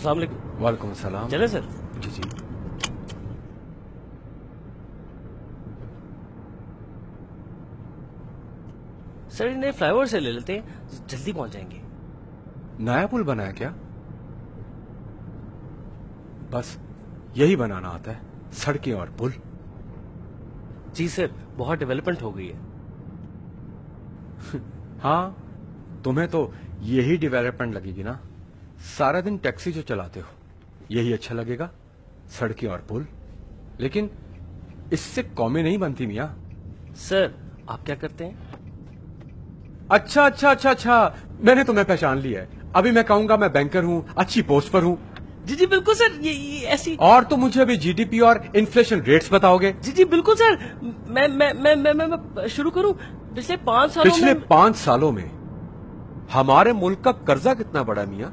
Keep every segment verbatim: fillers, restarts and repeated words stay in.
अस्सलाम वालेकुम। वालेकुम सलाम। चले सर? जी जी। सर इन्हें फ्लाईओवर से ले लेते हैं, जल्दी पहुंच जाएंगे। नया पुल बना है क्या? बस यही बनाना आता है, सड़कें और पुल। जी सर, बहुत डेवलपमेंट हो गई है। हाँ, तुम्हें तो यही डेवलपमेंट लगेगी ना। सारा दिन टैक्सी जो चलाते हो यही अच्छा लगेगा, सड़कें और पुल। लेकिन इससे कौमें नहीं बनती मियां। सर आप क्या करते हैं? अच्छा अच्छा अच्छा अच्छा, मैंने तुम्हें पहचान लिया है। अभी मैं कहूंगा मैं बैंकर हूं, अच्छी पोस्ट पर हूं। जी जी बिल्कुल सर, ये, ये ऐसी। और तुम मुझे अभी जीडीपी और इन्फ्लेशन रेट्स बताओगे? जी जी बिल्कुल सर। मैं मैं मैं मैं, मैं, मैं शुरू करूं? पिछले पांच सालों पिछले में पांच सालों में हमारे मुल्क का कर्जा कितना बढ़ा मियां?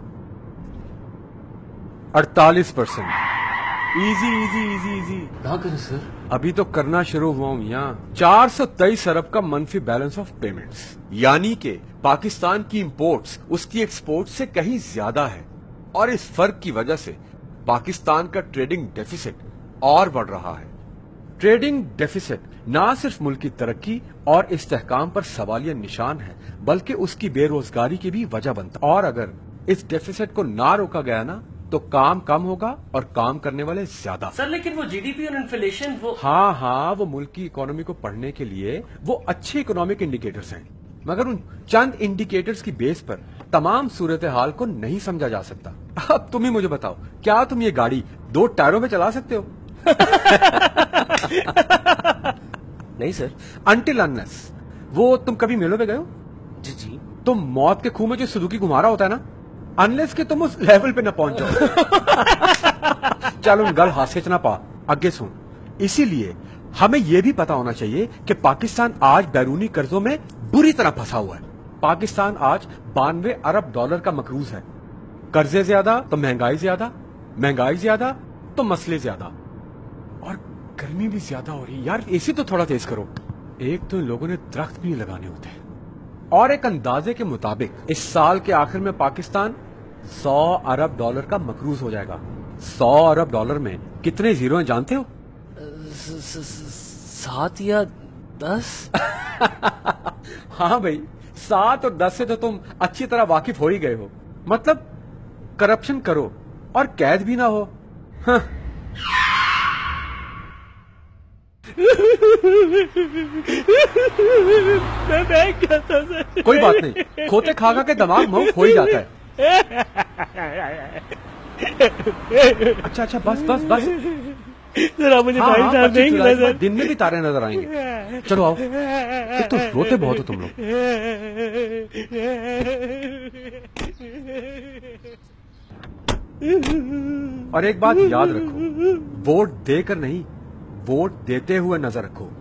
अड़तालीस percent. Easy easy easy easy ना करें सर। अभी तो करना शुरू हुआ हूं मियां। चार सौ तेईस अरब का मनफी बैलेंस ऑफ पेमेंट्स, यानी कि पाकिस्तान की इंपोर्ट्स उसकी एक्सपोर्ट से कहीं ज्यादा है। और इस फर्क की वजह से पाकिस्तान का ट्रेडिंग डेफिसिट और बढ़ रहा है। ट्रेडिंग डेफिसिट न सिर्फ मुल्क की तरक्की और इस्तेहकाम पर सवालिया निशान है, बल्कि उसकी बेरोजगारी की भी वजह बनता है। और अगर इस डेफिसिट को ना रोका गया ना तो काम कम होगा और काम करने वाले ज्यादा। सर लेकिन वो जीडीपी और इन्फ्लेशन वो हाँ हाँ, वो मुल्क की इकोनॉमी को पढ़ने के लिए वो अच्छे इकोनॉमिक इंडिकेटर्स हैं, मगर उन चंद इंडिकेटर्स की बेस पर तमाम सूरत हाल को नहीं समझा जा सकता। अब तुम ही मुझे बताओ, क्या तुम ये गाड़ी दो टायरों में चला सकते हो? नहीं सर। अनटिल अनलेस वो तुम कभी मेलों पे गए हो? जी जी। तुम मौत के खूह में जो सुजुकी घुमा रहा होता है ना, अनलेस के तुम उस लेवल पे न पहुंच जाओ। चल उन गल हास्य च ना पा, आगे सुन। इसीलिए हमें यह भी पता होना चाहिए कि पाकिस्तान आज बैरूनी कर्जों में बुरी तरह फंसा हुआ है। पाकिस्तान आज बानवे अरब डॉलर का मकरूज है। कर्जे ज्यादा तो महंगाई ज्यादा, महंगाई ज्यादा तो मसले ज्यादा, और गर्मी भी ज्यादा हो रही है। यार एसी तो थोड़ा तेज करो। एक तो इन लोगों ने दरख्त भी नहीं लगाने होते। और एक अंदाजे के मुताबिक इस साल के आखिर में पाकिस्तान सौ अरब डॉलर का मकरूज हो जाएगा। सौ अरब डॉलर में कितने जीरो हैं जानते हो? स- स- स- सात या दस। हाँ भाई, सात और दस से तो तुम अच्छी तरह वाकिफ हो ही गए हो। मतलब करप्शन करो और कैद भी ना हो। हाँ। मैं बैंक खाता सर। कोई बात नहीं, खोते खागा के दिमाग मऊक हो ही जाता है। अच्छा अच्छा, बस बस बस सर आप मुझे हाँ, भाई हाँ, साहब पच्चीस देंगे जुलाई ना के बाद सर? दिन में भी तारे नजर आएंगे। चलो आओ। एक तो रोते बहुत हो तुम लोग। और एक बात याद रखो, वोट देकर नहीं, वोट देते हुए नजर रखो।